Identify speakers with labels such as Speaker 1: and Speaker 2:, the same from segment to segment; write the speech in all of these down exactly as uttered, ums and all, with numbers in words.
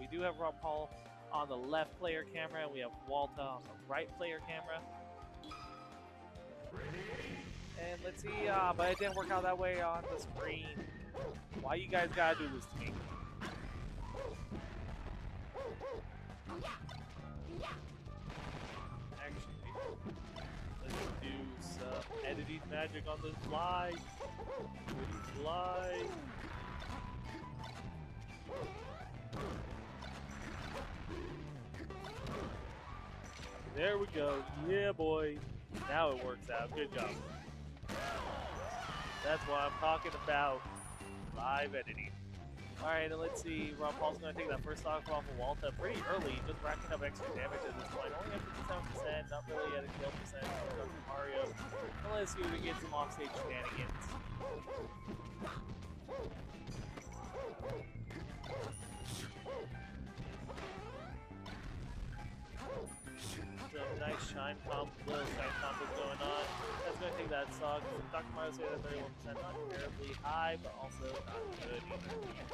Speaker 1: do have Ron Paul on the left player camera, and we have Walta on the right player camera. And let's see, uh, but it didn't work out that way on the screen. Why you guys gotta do this to me? Actually, let's do some editing magic on this live. It's live. There we go. Yeah, boy. Now it works out. Good job. That's what I'm talking about. Live editing. Alright, and let's see. Ron Paul's going to take that first stock off of Walta pretty early, just racking up extra damage at this point. Only at fifty-seven percent, not really at a kill percent from Mario. And let's see if we get some offstage shenanigans. Some nice shine comp, little shine combos going on. That's going to take that stock. Doctor Mario say that thirty-one percent, not terribly high, but also not good either.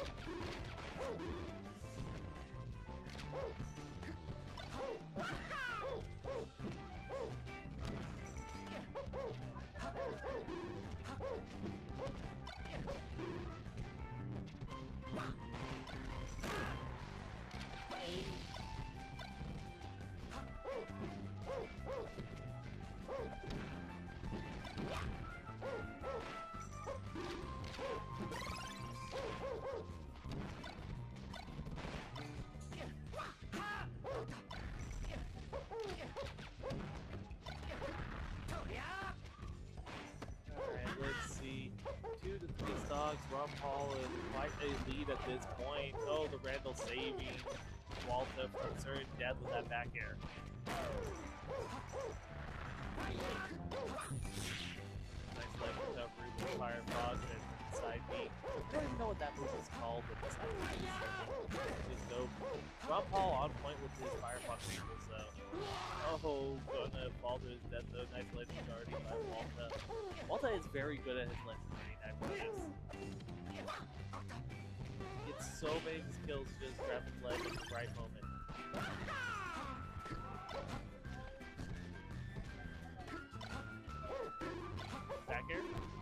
Speaker 1: Alright, let's see. Two to three stocks. Ron Paul is quite a lead at this point. Oh, the Randall saving Walta from certain death with that back air. Nice leg recovery with Firefox and side B. I don't even know what that move is called with the side B. Just dope. Ron Paul on point with his Firefox angles though. Oh, gonna fall to his death though. Nice legend guarding by Walta. Walta is very good at his legend guarding, I've noticed. Gets so many skills to just grab his leg at the right moment. Back air.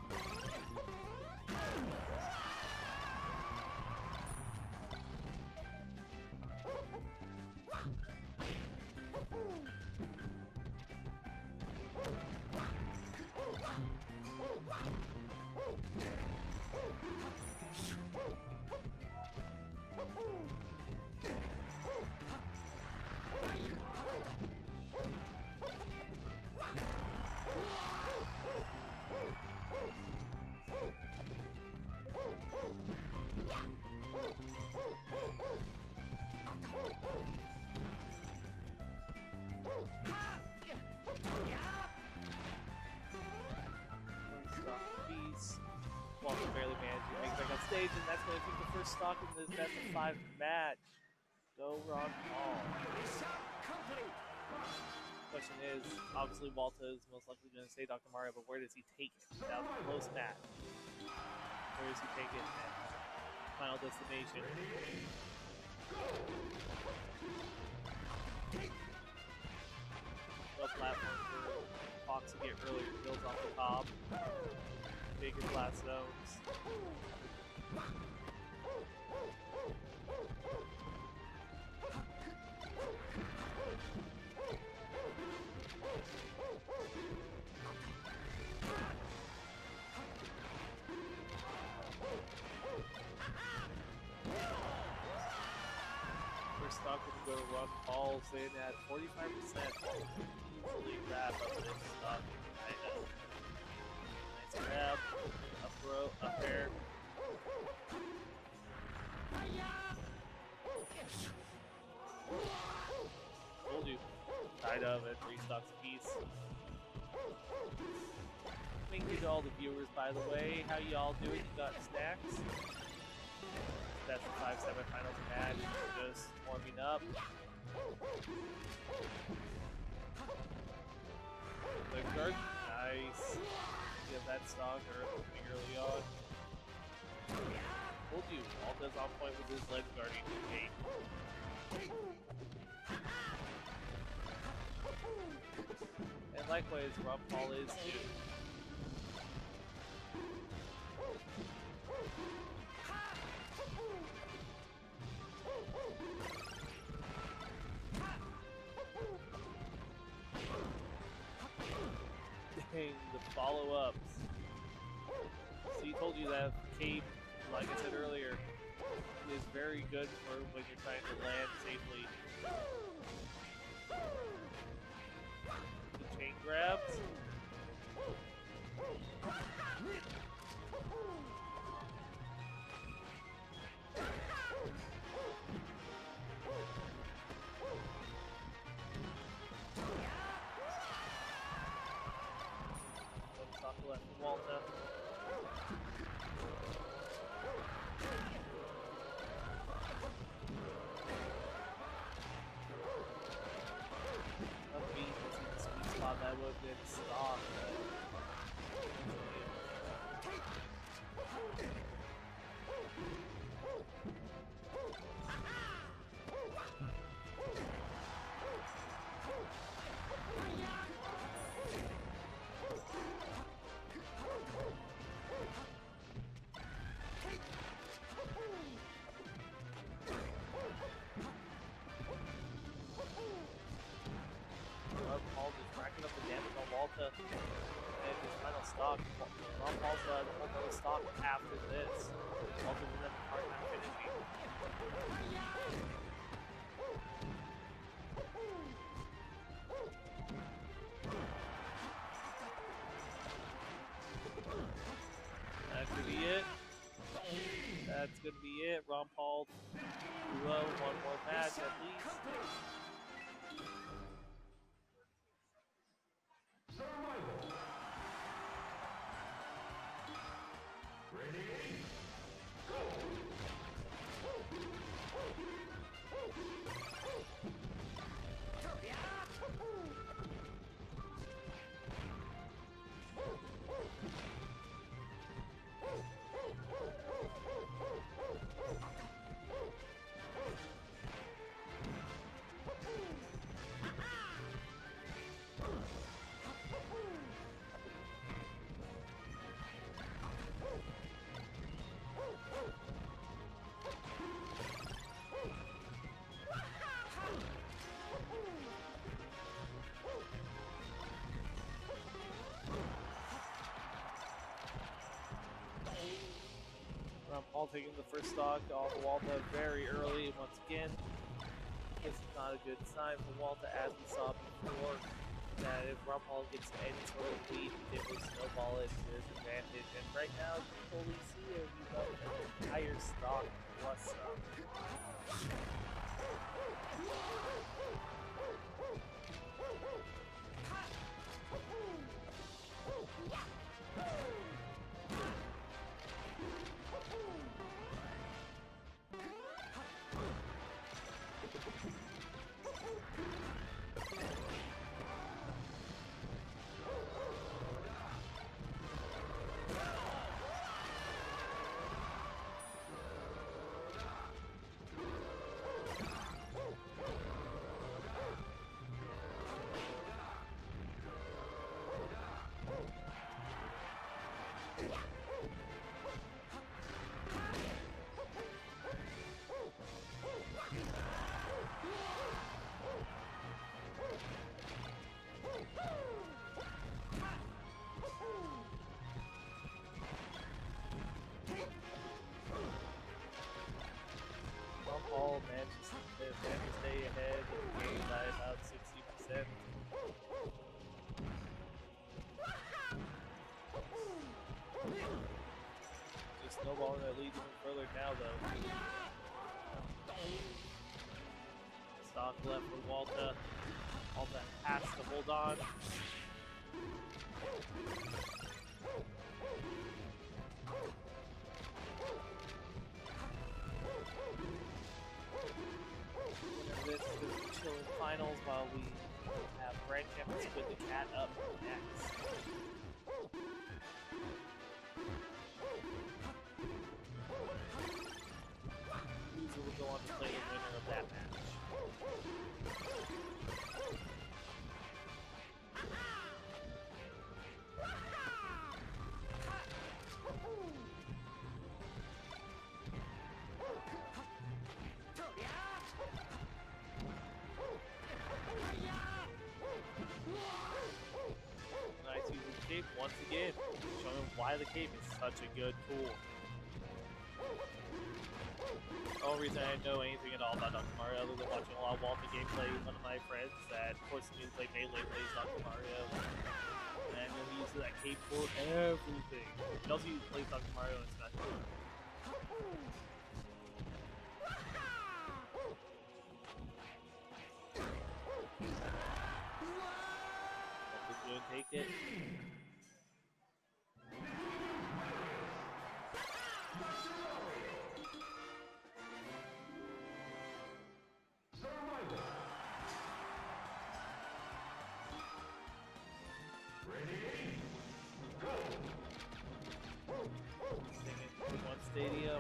Speaker 1: Walta barely managed to make it back on stage, and that's going to keep the first stock in this best of five match. Go Ron Paul. Question is, obviously Walta is most likely going to say Doctor Mario, but where does he take it? That was a close match. Where does he take it next? Final destination. The platform for Fox to get earlier kills off the top. Bigger blast zones. First stock would go to Ron Paul, saying at forty-five percent. Easily grab up this stock. I know. Nice grab. Up throw, up air. Told you. Tied up at three stocks apiece. Thank you to all the viewers, by the way. How y'all doing? You got snacks? That's the five seven finals match. Just warming up. The guard, nice. Get that stock early, early on. Told you, Walta's on point with his ledge guarding. Okay. Likewise, Ron Paul is too. Dang, the follow-ups. So he told you that cape, like I said earlier, is very good for when you're trying to land safely. The chain grabs. Left from Walter. Upbeat is in the sweet spot. That would have been stock. Paul just racking up the damage on Walter and his final stock. Ron Paul's uh, the whole nother stock after this. Walter will have a hard time finishing. That could be it. That's gonna be it. Ron Paul, well, one more match at least. Ron Paul taking the first stock off Walter very early once again. This is not a good sign for Walter, as we saw before, that if Ron Paul gets any sort of lead, it will snowball it to his advantage. And right now, you can fully see it. You got an entire stock plus some. Paul manages to stay ahead of the game by about sixty percent. Just snowballing that lead even further now, though. Stock left for Walter. Walter has to hold on. This is the chilling finals while we have Grand Champions with the cat up next. Loser will go on to play the winner of that match. once again, showing why the cape is such a good tool. The only reason I know anything at all about Doctor Mario other than watching a lot of Walter gameplay, one of my friends that forced me to play Melee plays Doctor Mario. And then he uses that cape for everything. He also plays Doctor Mario in Smash Bros. Take it. One stadium.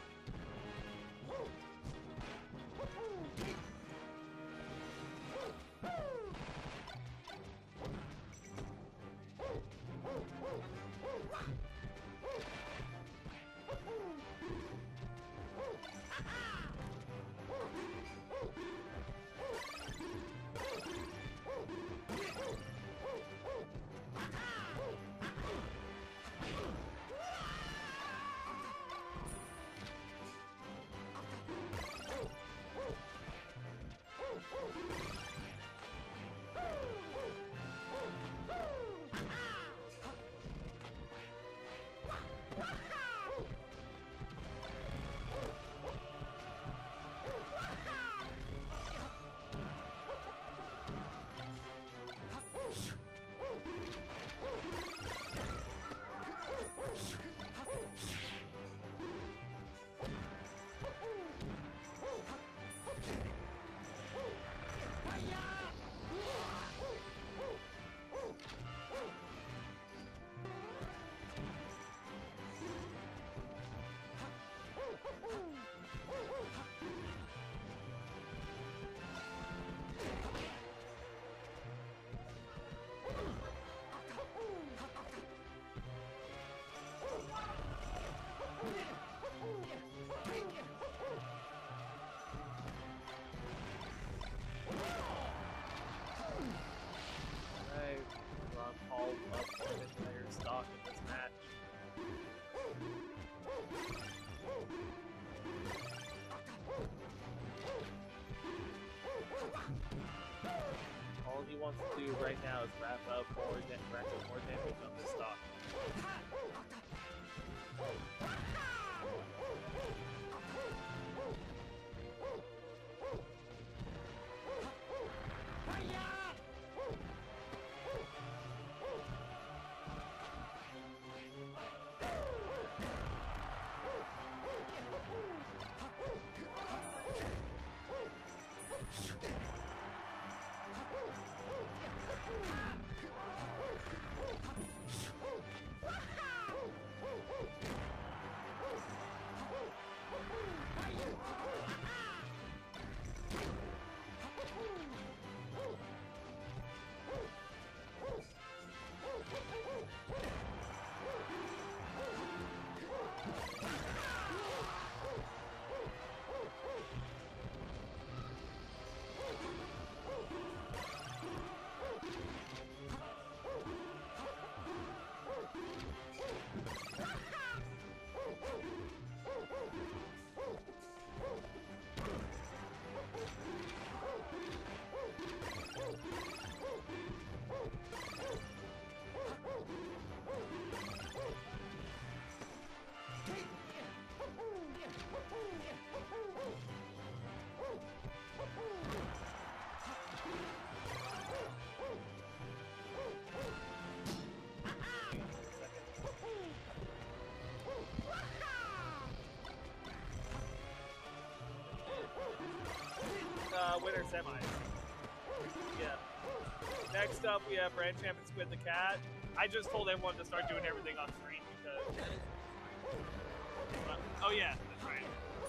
Speaker 1: All he wants to do right now is wrap up more, wrap up more damage on this stock. Uh, winner semis. Yeah. Next up, we have Brand Champion Squid the Cat. I just told everyone to start doing everything on screen because. Uh, oh yeah, that's right.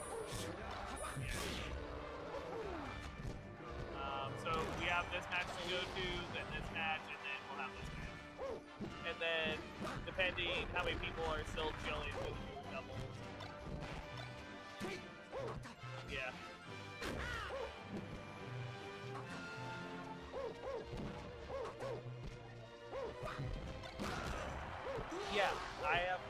Speaker 1: Yeah. Um, so we have this match to go to, then this match, and then we'll have this match. And then, depending how many people are still chilling, we'll do doubles. Yeah. Yeah, I have